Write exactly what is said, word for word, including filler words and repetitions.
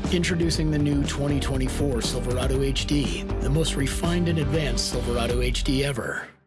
Introducing the new twenty twenty-four Silverado H D, the most refined and advanced Silverado H D ever.